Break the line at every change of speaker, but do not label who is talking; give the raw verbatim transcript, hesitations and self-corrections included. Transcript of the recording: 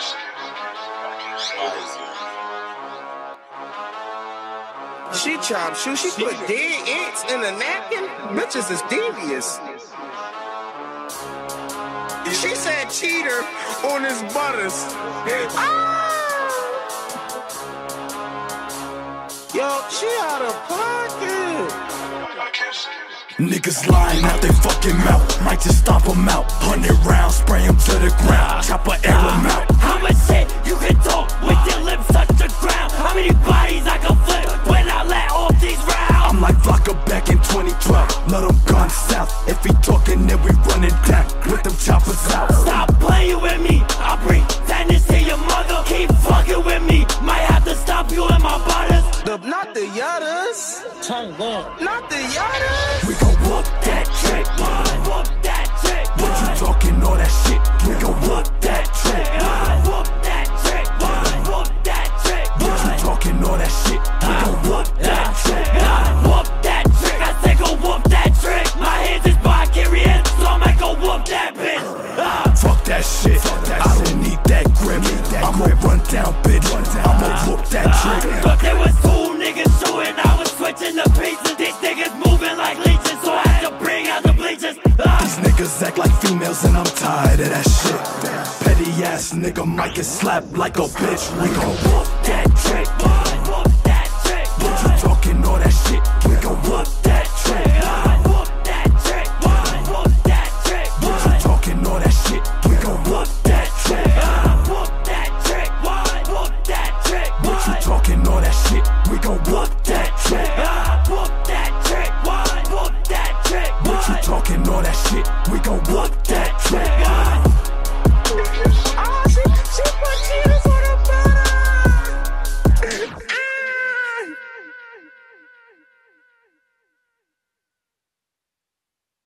She chopped shoe, she put dead ants in a napkin? Bitches is devious. She said cheater on his butters. Ah! Yo, she out of pocket.
Niggas lying out they fucking mouth. Might just stomp them out. Hundred rounds, spray them to the ground. Chopper air them out.
How much shit you can talk with your lips touch the ground? How many bodies I can flip when I let off these rounds?
I'm like Flocka back in twenty twelve. Let them gone south. If he talking, then we running down with them choppers out.
Stop playing with me. I'll bring sadness to your mother. Keep fucking with me. Might have to stop you in my butters.
The, not the Yuttas. Not the Yuttas.
We gon' whoop that trick, man.
Whoop that trick.
What you talking all that shit? We gon' whoop that trick, man.
Whoop that trick. Whoop that trick.
What you talking all that shit? We gon' whoop that trick, man.
Whoop that trick. I said go whoop that trick. My hands is by carrying, so I might go whoop that bitch.
Fuck that shit. I don't need that grip. I'ma run down, bitch. I'ma whoop that trick.
But there was two niggas shooting, I was switching the pieces. These niggas moving like leeches, so I had to bring out the bleachers.
These niggas act like females and I'm tired of that shit. Petty ass nigga might get slapped like a bitch. We gon' whoop that